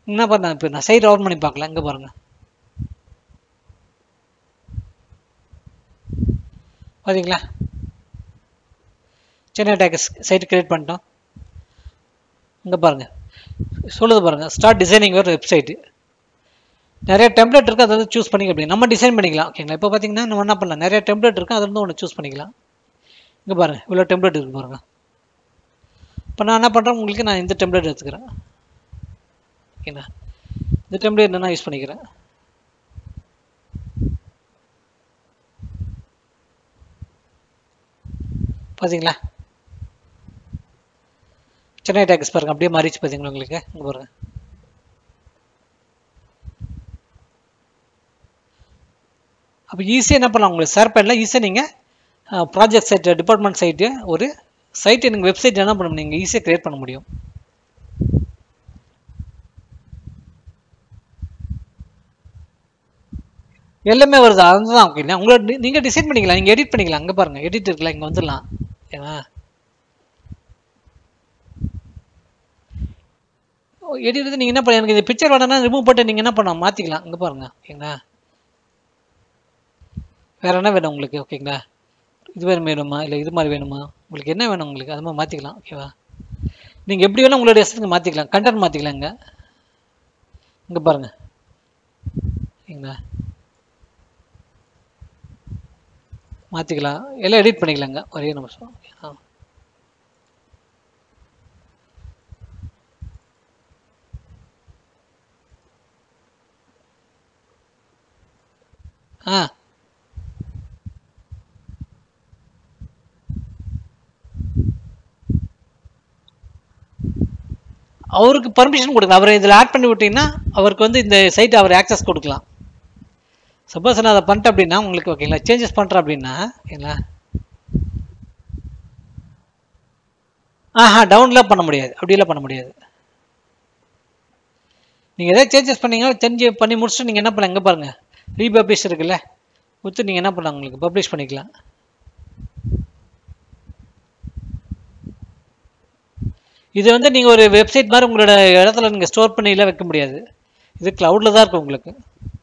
என்ன பண்ண இப்போ நான் சைட் ஓப்பன் பண்ணி பார்க்கலாம். இங்கே பாருங்கள், பார்த்தீங்களா? சென்னை டேக்ஸ் சைட் கிரியேட் பண்ணிட்டோம். இங்கே பாருங்கள் சொல்லுது பாருங்கள், ஸ்டார்ட் டிசைனிங் ஒரு வெப்சைட்டு. நிறைய டெம்ப்ளேட் இருக்குது, அதை வந்து சூஸ் பண்ணிக்க அப்படி நம்ம டிசைன் பண்ணிக்கலாம். ஓகேங்களா? இப்போ பார்த்தீங்கன்னா நம்ம என்ன பண்ணலாம், நிறைய டெம்ப்ளேட் இருக்குது, அதில் வந்து ஒன்று சூஸ் பண்ணிக்கலாம். இங்கே பாருங்கள் இவ்வளோ டெம்ப்ளேட் இருக்குது பாருங்கள். இப்போ நான் என்ன பண்ணுறேன், உங்களுக்கு நான் இந்த டெம்ப்ளேட் எடுத்துக்கிறேன். ஓகேண்ணா, இந்த டெம்ப்ளேட் நான் யூஸ் பண்ணிக்கிறேன். பார்த்தீங்களா? சென்னை டேக்ஸ் பாருங்கள் அப்படியே மாறிச்சு பார்த்தீங்களா உங்களுக்கு? இங்கே பாருங்கள். அப்போ ஈஸியாக என்ன பண்ணலாம், உங்களுக்கு ஷேர் பண்ணலாம். ஈஸியாக நீங்கள் ப்ராஜெக்ட் சைட்டு, டிபார்ட்மெண்ட் சைட்டு, ஒரு சைட்டு நீங்கள் வெப்சைட் என்ன பண்ண நீங்கள் ஈஸியாக க்ரியேட் பண்ண முடியும். எல்லாமே வருது, அதுதான். ஓகேங்களா? உங்களோட நீங்கள் டிசைன் பண்ணிக்கலாம், நீங்கள் எடிட் பண்ணிக்கலாம். அங்கே பாருங்கள் எடிட் இருக்கலாம், இங்கே வந்துடலாம். ஏன்னா எடிட் வந்து நீங்கள் என்ன பண்ண, எனக்கு இந்த பிக்சர் வேணும்னா ரிமூவ் பண்ணிட்டு நீங்கள் என்ன பண்ணலாம், மாற்றிக்கலாம். இங்கே பாருங்கள். ஓகேங்களா? வேறு என்ன வேணும் உங்களுக்கு? ஓகேங்களா? இது வேணுமா, இல்லை இது மாதிரி வேணுமா, உங்களுக்கு என்ன வேணும் உங்களுக்கு அது மாதிரி மாற்றிக்கலாம். ஓகேவா? நீங்கள் எப்படி வேணும் உங்களுடைய இஷ்டத்துக்கு மாற்றிக்கலாம். கண்டென்ட் மாற்றிக்கலாம். இங்கே பாருங்கள். ஓகேங்களா? மாற்றிக்கலாம், எல்லாம் எடிட் பண்ணிக்கலாங்க. ஒரே நிமிஷம். அவருக்கு பர்மிஷன் கொடுக்கலாம். அவரை இதில் ஆட் பண்ணி விட்டீங்கன்னா அவருக்கு வந்து இந்த சைட் அவர் ஆக்சஸ் கொடுக்கலாம். சப்போஸ் நான் அதை பண்ணிட்டேன் அப்படின்னா உங்களுக்கு, ஓகேங்களா, சேஞ்சஸ் பண்ணுறேன் அப்படின்னா, ஓகேங்களா, டவுன்லாம் பண்ண முடியாது, அப்படியெல்லாம் பண்ண முடியாது. நீங்கள் எதாவது சேஞ்சஸ் பண்ணீங்கன்னா சேஞ்ச் பண்ணி முடிச்சுட்டு நீங்கள் என்ன பண்ணலாம், இங்கே பாருங்கள் ரீபப்ளிஷ் இருக்குல்ல, கொடுத்து நீங்கள் என்ன பண்ணலாம், உங்களுக்கு பப்ளிஷ் பண்ணிக்கலாம். இது வந்து நீங்கள் ஒரு வெப்சைட் மாதிரி உங்களோட இடத்துல நீங்கள் ஸ்டோர் பண்ணிலாம் வைக்க முடியாது. இது க்ளவுடில் தான் இருக்கும் உங்களுக்கு.